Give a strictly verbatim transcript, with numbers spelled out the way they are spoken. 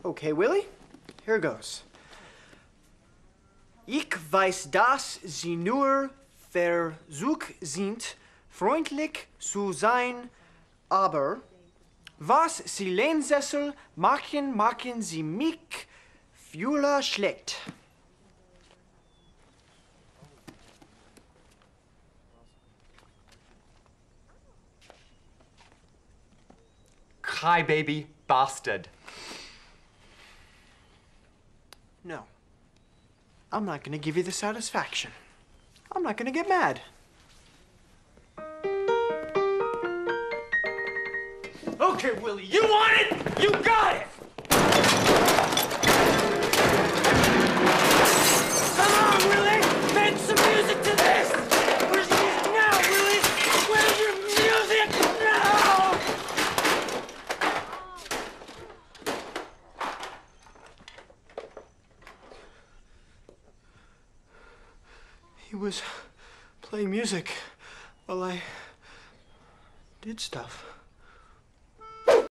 Okay, Willie, here goes. Ich weiß, dass Sie nur versucht sind, freundlich zu sein, aber was Sie Lehnsessel machen, machen Sie mich fühler schlecht. Crybaby bastard. No. I'm not gonna give you the satisfaction. I'm not gonna get mad. Okay, Willie, you want it? You got it! Come on, Willie! Make some music to this! Where's your music now, Willie? Where's your music now? He was playing music while I did stuff.